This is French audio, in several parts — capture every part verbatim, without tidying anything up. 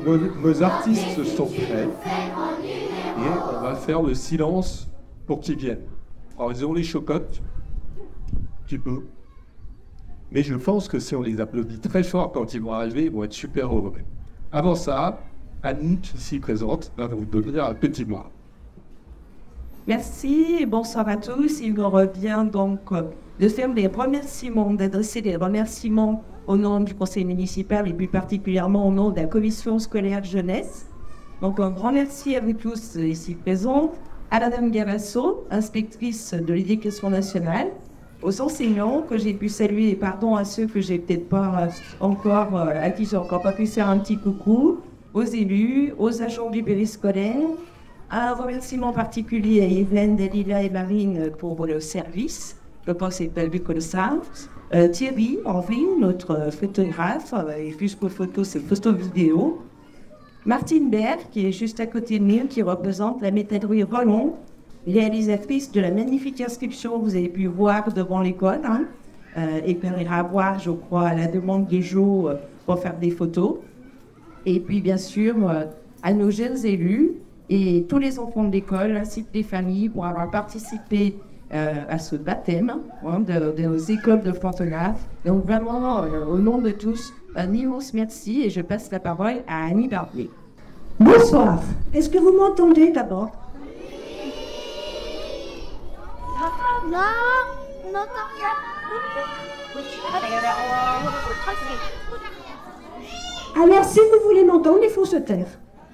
nos, nos artistes sont prêts et on va faire le silence pour qu'ils viennent. Alors ils ont les chocottes, un petit peu. Mais je pense que si on les applaudit très fort quand ils vont arriver, ils vont être super heureux. Avant ça, Annick, ici présente, va vous donner un petit mot. Merci et bonsoir à tous. Il me revient donc de faire des remerciements, d'adresser des remerciements au nom du conseil municipal et plus particulièrement au nom de la commission scolaire jeunesse. Donc un grand merci à vous tous ici présents, à Madame Gavasso, inspectrice de l'éducation nationale, aux enseignants que j'ai pu saluer et pardon à ceux que j'ai peut-être pas encore, à qui j'ai encore pas pu faire un petit coucou, aux élus, aux agents du périscolaire. Un remerciement particulier à Yvonne, Dalila et Marine pour le service. Je pense que c'est pas vu comme ça. Euh, Thierry, Henri, notre photographe, et jusqu'aux photos, c'est photo vidéo. Martine Berg, qui est juste à côté de nous, qui représente la métallurgie Roland, réalisatrice de la magnifique inscription que vous avez pu voir devant l'école, hein, euh, et qu'on ira voir, je crois, à la demande de Jo euh, pour faire des photos. Et puis, bien sûr, euh, à nos jeunes élus et tous les enfants de l'école, ainsi que les familles, pour avoir participé euh, à ce baptême hein, de, de nos écoles de Frontenac. Donc, vraiment, euh, au nom de tous, un immense merci et je passe la parole à Annie Barbier. Bonsoir. Est-ce que vous m'entendez d'abord? Non, on n'entend rien. Alors, si vous voulez m'entendre, il faut se taire.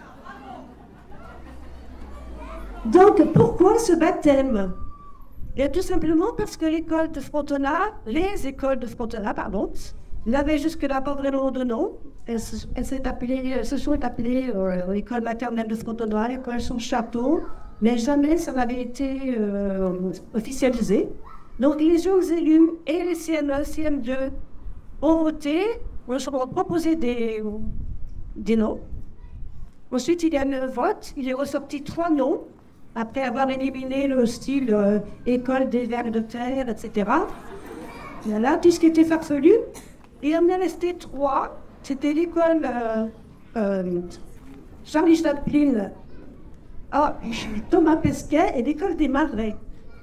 Donc, pourquoi ce baptême? Et tout simplement parce que l'école de Frontenac, les écoles de Frontenac, pardon, n'avaient jusque-là pas vraiment de nom. Elles, elles, s'est appelées, elles se sont appelées euh, l'école maternelle de Frontenac, l'école sur Château, mais jamais ça n'avait été euh, officialisé. Donc les jeunes élus et les C M un, C M deux ont voté, ont proposé des, des noms. Ensuite, il y a eu un vote, il est ressorti trois noms, après avoir éliminé le style euh, école des vers de terre, et cetera. Voilà, tout ce qui était farfelu. Il en est resté trois. C'était l'école euh, euh, Charlie Chaplin, ah, Thomas Pesquet et l'école des Marais.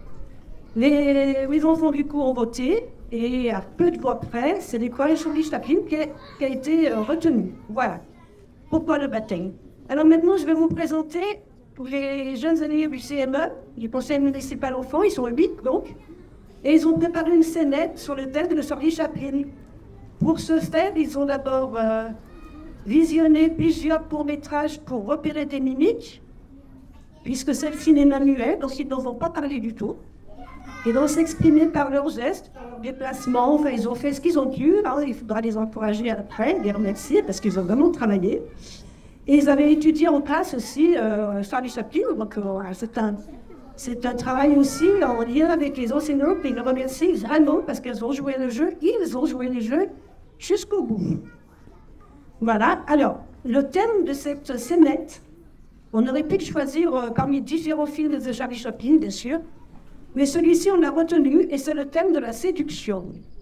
Les, les enfants du coup ont voté et à peu de voix près, c'est l'école Charlie Chaplin qui a, qui a été euh, retenue. Voilà. Pourquoi le baptême? Alors maintenant, je vais vous présenter pour les jeunes élèves du C M E, du conseil municipal enfants, ils sont huit donc, et ils ont préparé une scénette sur le thème de Charlie Chaplin. Pour ce faire, ils ont d'abord euh, visionné plusieurs courts-métrages pour repérer des mimiques, puisque c'est le cinéma muet, donc ils ne vont pas parler du tout. Ils vont s'exprimer par leurs gestes, par leurs déplacements, enfin ils ont fait ce qu'ils ont pu, hein, il faudra les encourager après, les remercier, parce qu'ils ont vraiment travaillé. Et ils avaient étudié en classe aussi euh, Charlie Chaplin, donc euh, c'est un... C'est un travail aussi en lien avec les enseignants, puis les remercier vraiment parce qu'elles ont joué le jeu, ils ont joué le jeu jusqu'au bout. Voilà, alors, le thème de cette scénette, on aurait pu choisir euh, parmi différents films de Charlie Chaplin, bien sûr, mais celui-ci, on l'a retenu, et c'est le thème de la séduction.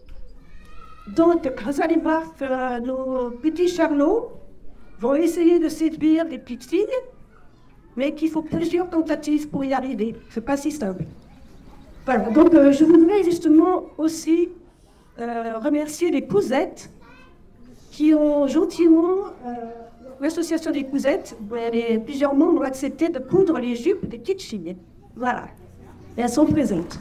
Donc, vous allez voir que euh, nos petits charlots vont essayer de séduire les petites filles, mais qu'il faut plusieurs tentatives pour y arriver. C'est pas si simple. Voilà, donc euh, je voudrais justement aussi euh, remercier les cousettes qui ont gentiment, euh, l'association des cousettes, les, plusieurs membres ont accepté de coudre les jupes des petites filles. Voilà, et elles sont présentes.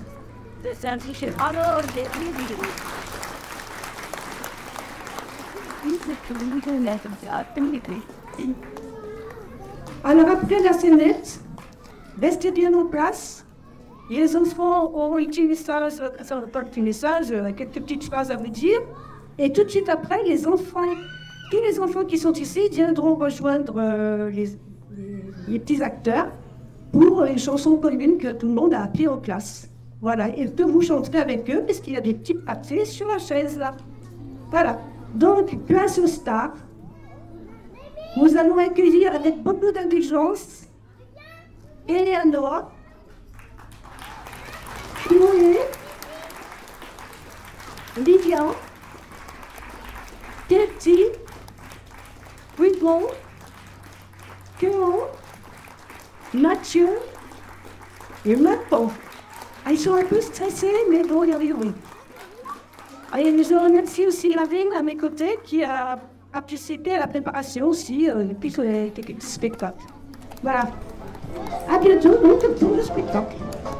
Alors après la scénette, restez bien en place. Les enfants auront un petit message, un petit message, quelques petites phrases à vous dire. Et tout de suite après, les enfants, tous les enfants qui sont ici viendront rejoindre euh, les, les, les petits acteurs pour une chanson commune que tout le monde a appris en classe. Voilà, et que vous chanterez avec eux, parce qu'il y a des petits papiers sur la chaise là. Voilà, donc place aux stars. Nous allons accueillir avec beaucoup d'indulgence Eleanor, Chloé, Lilian, Katie, Rigon, Théo, Mathieu et Mathon. Ils sont un peu stressés, mais bon, ils y arriveront. Et je remercie aussi Lavigne à mes côtés qui a participé à la préparation aussi, euh, depuis le spectacle. Voilà. À bientôt donc pour le spectacle.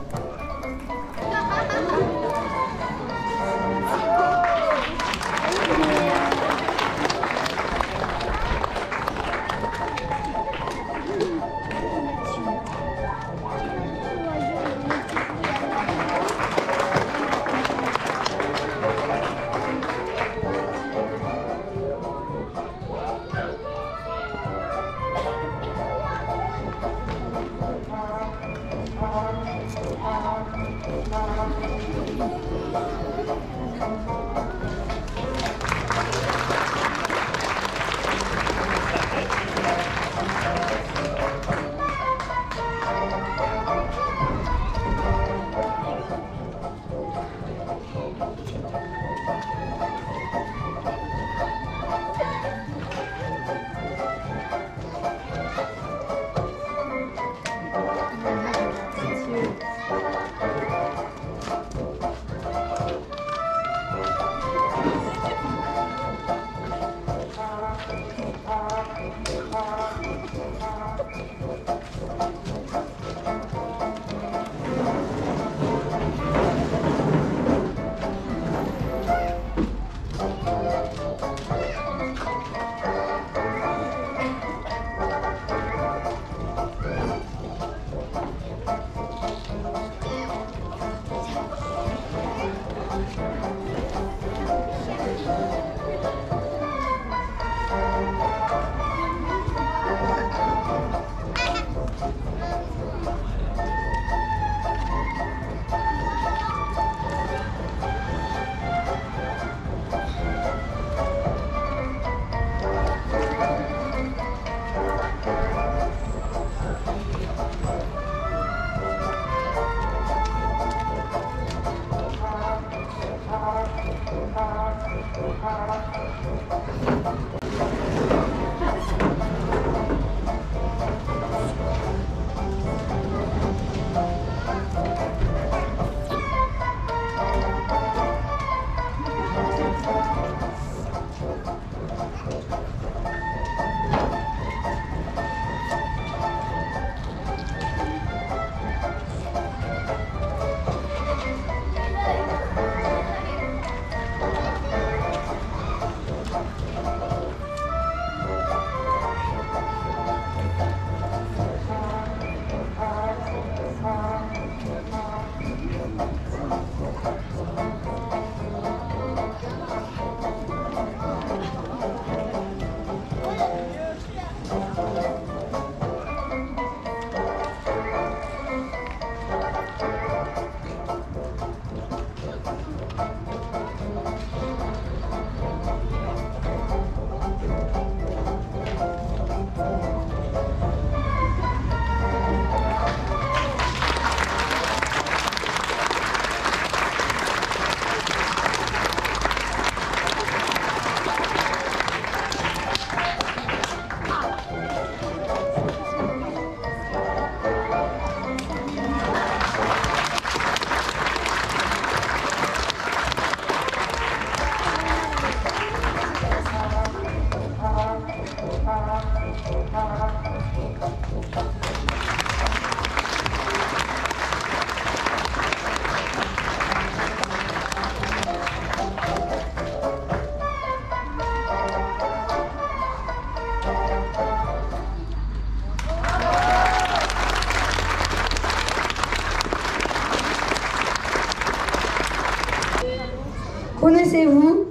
Connaissez-vous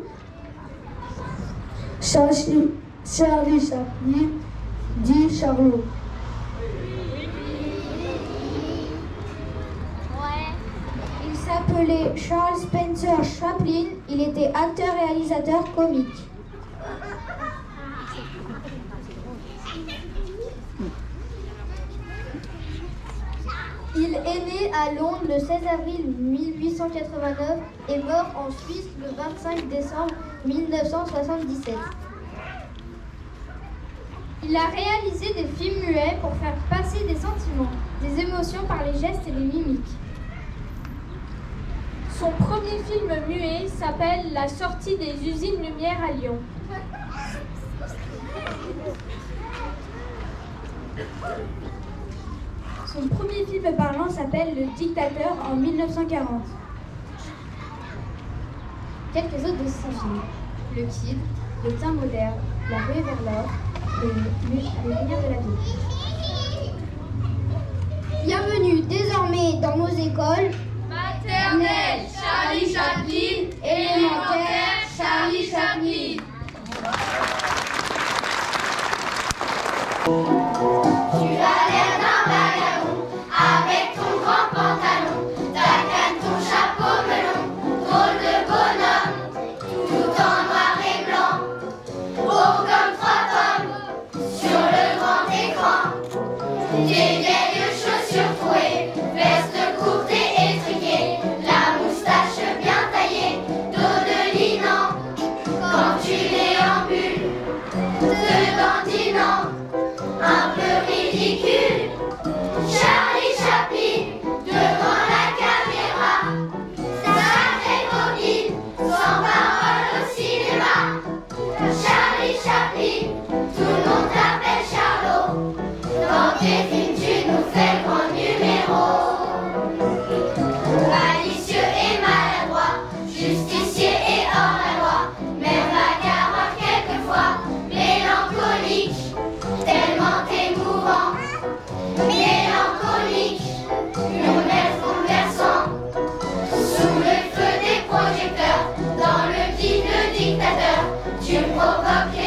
Charlie, Charlie Chaplin, dit Charlot? Il s'appelait Charles Spencer Chaplin, il était acteur-réalisateur comique. Il est né à Londres le seize avril mille huit cent quatre-vingt-neuf et mort en Suisse le vingt-cinq décembre mille neuf cent soixante-dix-sept. Il a réalisé des films muets pour faire passer des sentiments, des émotions par les gestes et les mimiques. Son premier film muet s'appelle La sortie des usines Lumière à Lyon. Son premier film parlant s'appelle Le Dictateur en mille neuf cent quarante. Quelques autres de ses films: Le Kid, Le Temps moderne, La ruée vers l'or et Les lumières de la vie. Bienvenue désormais dans nos écoles. Maternelle, Charlie Chaplin. Élémentaire, Charlie Chaplin. Tu as l'air d'un vagabond, avec ton grand pantalon, ta canne, ton chapeau melon, drôle de bonhomme, tout en noir et blanc, beau comme trois pommes, sur le grand écran. Des vieilles chaussures trouées, veste courte et étriquée, la moustache bien taillée, dos de linant, quand tu déambules, te dandinant, un peu ridicule. Charlie Chaplin, devant la caméra, sacrée copine, sans parole au cinéma. Charlie Chaplin, tout le monde t'appelle Charlot, dans tes films tu nous fais grand numéro. Malicieux et maladroit, justicier et hors la loi, même bagarreur quelquefois, mélancolique, tellement émouvant, mélancolique, lourd conversant, sous le feu des projecteurs, dans le film Le Dictateur, tu provoques